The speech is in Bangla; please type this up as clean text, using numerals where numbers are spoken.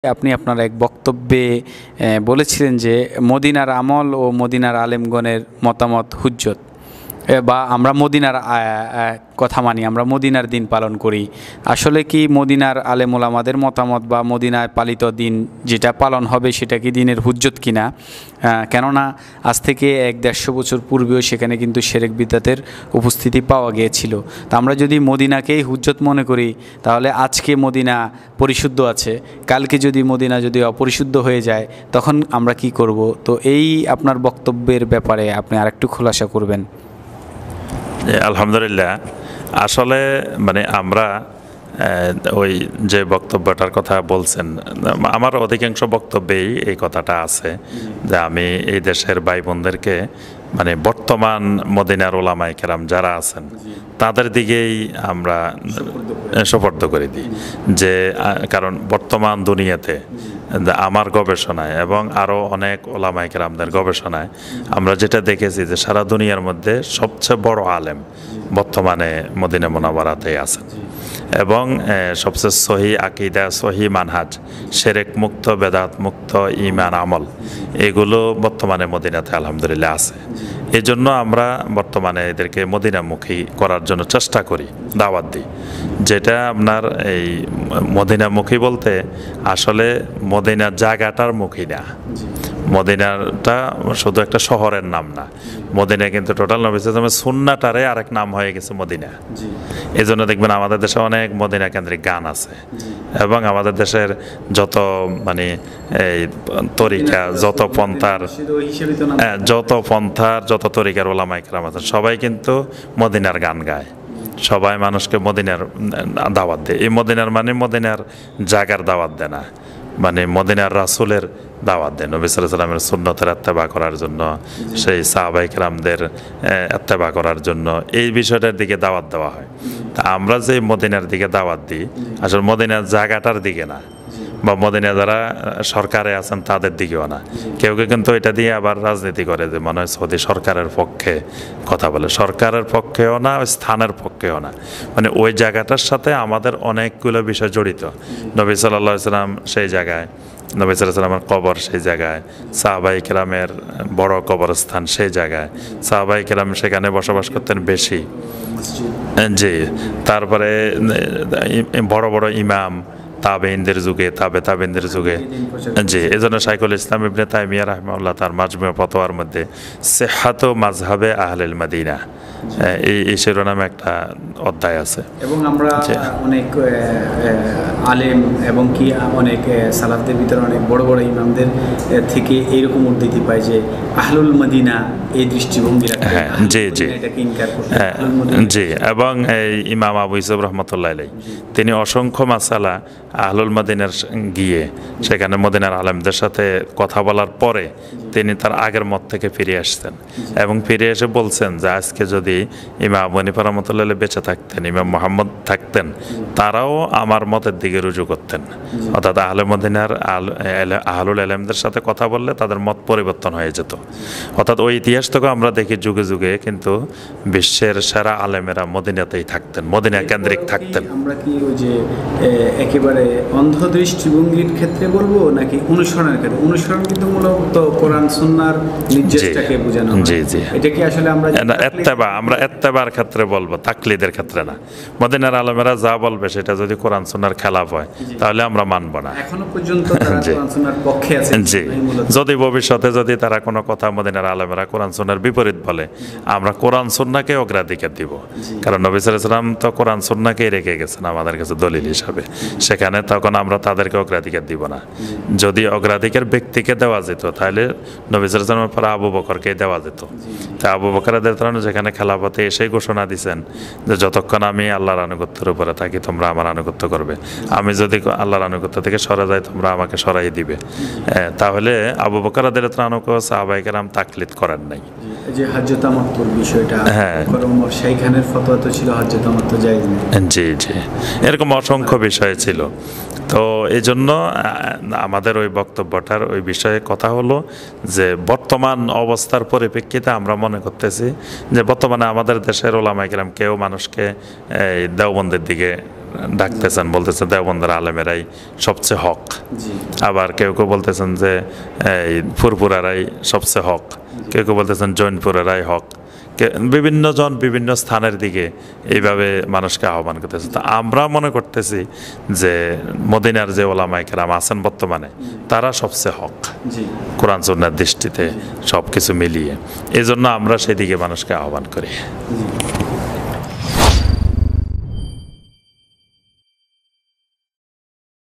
আপনি আপনার এক বক্তব্যে বলেছিলেন যে মদিনার আমল ও মদিনার আলেমগণের মতামত হুজ্জত, বা আমরা মদিনার কথা মানি, আমরা মদিনার দিন পালন করি। আসলে কি মদিনার আলেম ওলামাদের মতামত বা মদিনায় পালিত দিন যেটা পালন হবে সেটা কি দিনের হুজ্জত কিনা? কেননা আজ থেকে 100-150 বছর পূর্বেও সেখানে কিন্তু শিরক বিদআতের উপস্থিতি পাওয়া গিয়েছিল। তা আমরা যদি মদিনাকেই হুজ্জত মনে করি তাহলে আজকে মদিনা পরিশুদ্ধ আছে, কালকে যদি মদিনা যদি অপরিশুদ্ধ হয়ে যায় তখন আমরা কি করব? তো এই আপনার বক্তব্যের ব্যাপারে আপনি আরেকটু খোলাসা করবেন। আলহামদুলিল্লাহ, আসলে মানে আমরা ওই যে বক্তব্যটার কথা বলছেন, আমার অধিকাংশ বক্তব্যেই এই কথাটা আছে যে আমি এই দেশের ভাই বোনদেরকে মানে বর্তমান মদিনার ওলামায়ে কেরাম যারা আছেন তাদের দিকেই আমরা সুপর্দ করে দিই। যে কারণ বর্তমান দুনিয়াতে আমার গবেষণায় এবং আরও অনেক ওলামায়ে কেরামদের গবেষণায় আমরা যেটা দেখেছি যে সারা দুনিয়ার মধ্যে সবচেয়ে বড় আলেম বর্তমানে মদিনা মুনাওয়ারাতেই আছেন এবং সবচেয়ে সহি আকীদা, সহি মানহাজ, শিরক মুক্ত, বেদাত মুক্ত ঈমান আমল এগুলো বর্তমানে মদিনাতে আলহামদুলিল্লাহ আছে। এই জন্য আমরা বর্তমানে এদেরকে মদিনামুখী করার জন্য চেষ্টা করি, দাওয়াত দিই। যেটা আপনার এই মদিনামুখী বলতে আসলে মদিনার জায়গাটার মুখী না, মদিনাটা শুধু একটা শহরের নাম না, মদিনা কিন্তু টোটাল নবী সাল্লাল্লাহু আলাইহি ওয়াসাল্লামের সুন্নাহটারে আরেক নাম হয়ে গেছে মদিনা। এই জন্য দেখবেন আমাদের দেশে অনেক মদিনা কেন্দ্রিক গান আছে এবং আমাদের দেশের যত মানে এই তরিকা, যত পন্থার যত তরিকার ওলামায়ে কেরাম আছেন সবাই কিন্তু মদিনার গান গায়, সবাই মানুষকে মদিনার দাওয়াত দেয়। এই মদিনার মানে মদিনার জায়গার দাওয়াত দেয় না, মানে মদিনার রাসূলের দাওয়াত দেন, নবী সাল্লাল্লাহু আলাইহি ওয়াসাল্লামের সুন্নতের ইত্তেবা করার জন্য, সেই সাহাবায়ে কেরামদের ইত্তেবা করার জন্য এই বিষয়টার দিকে দাওয়াত দেওয়া হয়। তা আমরা যে মদিনার দিকে দাওয়াত দিই আসলে মদিনার জায়গাটার দিকে না, বা মদিনা যারা সরকারে আছেন তাদের দিকেও না। কেউ কেউ কিন্তু এটা দিয়ে আবার রাজনীতি করে যে মনে হয় সৌদি সরকারের পক্ষে কথা বলে, সরকারের পক্ষেও না, ওই স্থানের পক্ষেও না, মানে ওই জায়গাটার সাথে আমাদের অনেকগুলো বিষয় জড়িত। নবী সাল্লাল্লাহু আলাইহি ওয়াসাল্লাম সেই জায়গায়, নবী সাল্লাল্লাহু আলাইহি ওয়াসাল্লামের কবর সেই জায়গায়, সাহাবায়ে কেরামের বড় কবরস্থান সেই জায়গায়, সাহাবায়ে কেরাম সেখানে বসবাস করতেন বেশি। জি, তারপরে বড় বড় ইমাম তাবেঈনদের যুগে, তাবেঈনদের যুগে। জি, এজন্য শাইখুল ইসলাম ইবনে তাইমিয়া রাহিমাহুল্লাহ তার মাজমুয়ে ফতোয়ার মধ্যে সিহহাতু মাযহাবে আহলিল মদিনা এই শিরোনামে একটা অধ্যায় আছে। এবং আমরা অনেক আলেম এবং কি অনেক সালাফদের ভিতরে অনেক বড় বড় ইমামদের থেকে এইরকম উদ্ধৃতি পাই যে আহলুল মদিনা এই দৃষ্টিভঙ্গি রাখে। হ্যাঁ, জি জি, জি। এবং এই ইমাম আবু ইউসুফ রাহমাতুল্লাহ আলাইহি তিনি অসংখ্য মাসালা আহলুল মদিনার গিয়ে সেখানে মদিনার আলেমদের সাথে কথা বলার পরে তিনি তার আগের মত থেকে ফিরে আসতেন এবং ফিরে এসে বলছেন যে আজকে যদি ইমাম আবু হানিফা রাহমাতুল্লাহ আলাইহি বেঁচে থাকতেন, ইমাম মুহাম্মদ থাকতেন, তারাও আমার মতের দিকে রুজু করতেন। অর্থাৎ আহলে মদিনার আহলুল ইলমদের সাথে কথা বললে তাদের মত পরিবর্তন হয়ে যেত। অর্থাৎ ওই ইতিহাস থেকে আমরা দেখি যুগে যুগে কিন্তু বিশ্বের সেরা আলেমেরা মদিনাতেই থাকতেন, মদিনা কেন্দ্রিক থাকতেন। আমরা কি ওই যে একেবারে অন্ধ দৃষ্টিভঙ্গির ক্ষেত্রে বলবো নাকি অনুসরণের ক্ষেত্রে? অনুসরণ কিন্তু মূলত কোরআন সুন্নাহর নির্দেশটাকে বোঝানো হয়। জি জি, এটা কি আসলে আমরা ইত্তেবার ক্ষেত্রে বলবো, তাকলিদের ক্ষেত্রে না। মদিনার আলেমেরা যা বলবে সেটা যদি কোরআন সুন্নাহর খেলাফ হয় তাহলে আমরা মানব না। এখনো পর্যন্ত তারা কোরআন সুন্নাহর পক্ষে আছে। জি, যদি ভবিষ্যতে যদি তারা কোনো কথা মদিনার আলেমেরা কোরআন সুন্নাহর বিপরীত বলে আমরা কোরআন সুন্নাহকে অগ্রাধিকার দিব, কারণ নবী সাল্লাল্লাহু আলাইহি ওয়াসাল্লাম তো কোরআন সুন্নাহকেই রেখে গেছেন আমাদের কাছে দলিল হিসাবে, সেখানে তখন আমরা তাদেরকে অগ্রাধিকার দিব না। যদি অগ্রাধিকার ব্যক্তিকে দেওয়া যেত তাহলে নবী সাল্লাল্লাহু আলাইহি ওয়াসাল্লামের পরে আবু বকরকে দেওয়া যেত। তা আবু বকর রাদিয়াল্লাহু আনহু যেখানে খেলাফতে এসে ঘোষণা দিয়েছেন যে যতক্ষণ আমি আল্লাহর আনুগত্যের উপরে থাকি তোমরা আমার আনুগত্য করবে, আমি যদি আল্লাহর আনুগত্য থেকে সরে যাই তোমরা আমাকে সরাই দিবে। তাহলে আবু বকর রাদিয়াল্লাহু আনহু সাহাবায়ে কেরাম তাকলিদ করেন নাই। যে হজ্জে তামাত্তুর বিষয়টা, ওমর শাইখানের ফতোয়া তো ছিল হজ্জে তামাত্তু জায়েজ নেই। জি জি, এরকম অসংখ্য বিষয় ছিল। তো এই জন্য আমাদের ওই বক্তব্যটার ওই বিষয়ে কথা হলো যে বর্তমান অবস্থার পরিপ্রেক্ষিতে আমরা মনে করতেছি যে বর্তমানে আমাদের দেশের ওলামায়ে কেরাম কেউ মানুষকে এই দেওবন্দের দিকে ডাকতেছেন, বলতেছেন দেওবন্দের আলেমেরাই সবচেয়ে হক। আবার কেউ কেউ বলতেছেন যে এই ফুরফুরারাই সবচেয়ে হক, কেউ কেউ বলতেছেন জৈনপুরেরাই হক। বিভিন্ন জন বিভিন্ন স্থানের দিকে এইভাবে মানুষকে আহ্বান করতেছে। তা আমরা মনে করতেছি যে মদিনার যে ওলামায়ে কেরাম আছেন বর্তমানে, তারা সবচেয়ে হক কোরআন সুন্নাহর দৃষ্টিতে সব কিছু মিলিয়ে। এই জন্য আমরা সেদিকে মানুষকে আহ্বান করি।